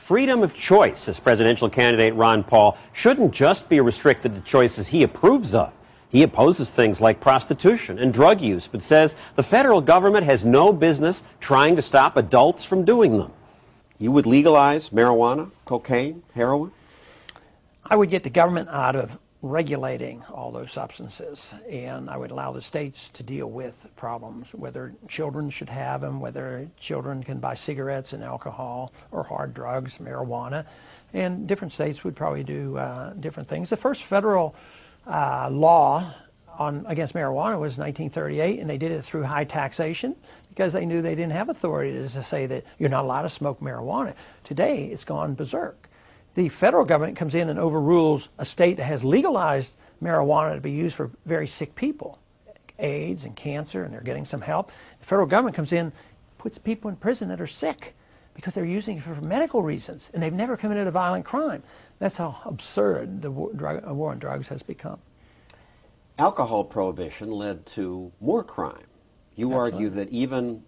Freedom of choice, as presidential candidate Ron Paul, shouldn't just be restricted to choices he approves of. He opposes things like prostitution and drug use, but says the federal government has no business trying to stop adults from doing them. You would legalize marijuana, cocaine, heroin? I would get the government out of regulating all those substances, and I would allow the states to deal with problems, whether children should have them, whether children can buy cigarettes and alcohol or hard drugs, marijuana, and different states would probably do different things. The first federal law against marijuana was 1938, and they did it through high taxation because they knew they didn't have authority to say that you're not allowed to smoke marijuana. Today, it's gone berserk. The federal government comes in and overrules a state that has legalized marijuana to be used for very sick people, AIDS and cancer, and they're getting some help. The federal government comes in, puts people in prison that are sick because they're using it for medical reasons, and they've never committed a violent crime. That's how absurd the war on drugs has become. Alcohol prohibition led to more crime. You argue that even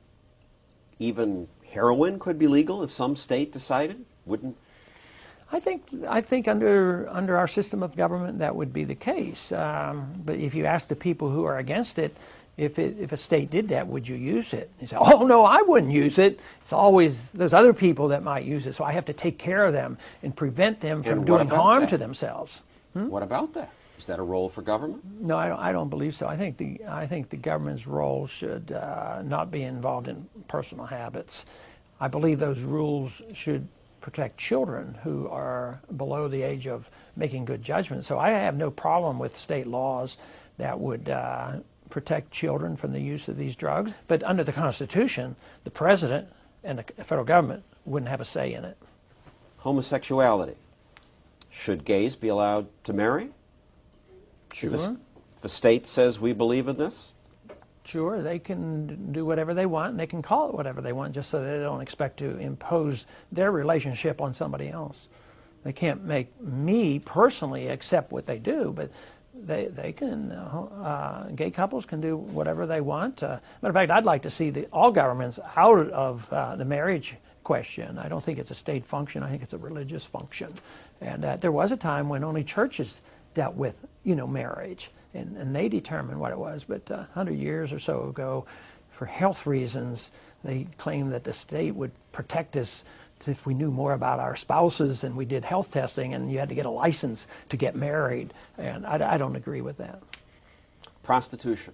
heroin could be legal if some state decided? Wouldn't? I think under our system of government that would be the case. But if you ask the people who are against it, if a state did that, would you use it? They say, oh no, I wouldn't use it. It's always those other people that might use it, so I have to take care of them and prevent them from doing harm to themselves. What about that? Is that a role for government? No, I don't believe so. I think the government's role should not be involved in personal habits. I believe those rules should protect children who are below the age of making good judgments. So I have no problem with state laws that would protect children from the use of these drugs. But under the Constitution, the president and the federal government wouldn't have a say in it. Homosexuality. Should gays be allowed to marry? Sure. The state says we believe in this? Sure, they can do whatever they want, and they can call it whatever they want, just so they don't expect to impose their relationship on somebody else. They can't make me personally accept what they do, but they can, gay couples can do whatever they want. Matter of fact, I'd like to see all governments out of the marriage question. I don't think it's a state function. I think it's a religious function. And there was a time when only churches dealt with, marriage. And they determined what it was. But 100 years or so ago, for health reasons, they claimed that the state would protect us if we knew more about our spouses and we did health testing and you had to get a license to get married. And I don't agree with that. Prostitution.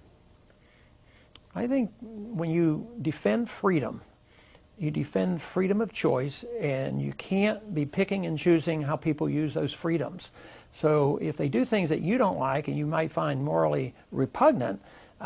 I think when you defend freedom, you defend freedom of choice, and you can't be picking and choosing how people use those freedoms. So if they do things that you don't like and you might find morally repugnant,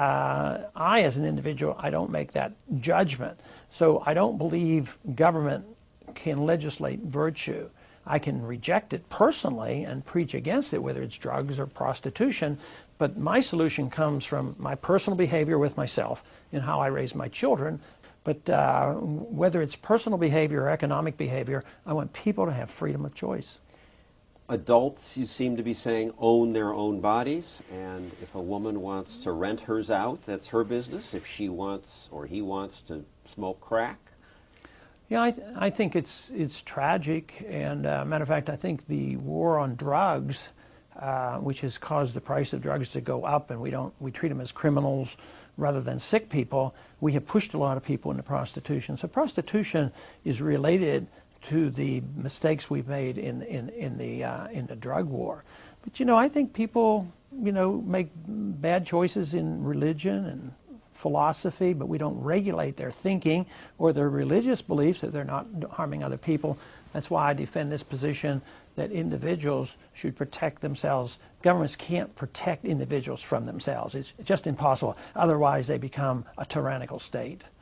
I, as an individual, I don't make that judgment. So I don't believe government can legislate virtue. I can reject it personally and preach against it, whether it's drugs or prostitution, but my solution comes from my personal behavior with myself and how I raise my children. But whether it's personal behavior or economic behavior, I want people to have freedom of choice. Adults, you seem to be saying, own their own bodies, and if a woman wants to rent hers out, that's her business. If she wants or he wants to smoke crack? Yeah, I think it's tragic, and matter of fact, I think the war on drugs, which has caused the price of drugs to go up, and we treat them as criminals rather than sick people, we have pushed a lot of people into prostitution. So prostitution is related to the mistakes we've made in the drug war. But I think people make bad choices in religion and philosophy, but we don't regulate their thinking or their religious beliefs that they're not harming other people. That's why I defend this position that individuals should protect themselves. Governments can't protect individuals from themselves. It's just impossible. Otherwise, they become a tyrannical state.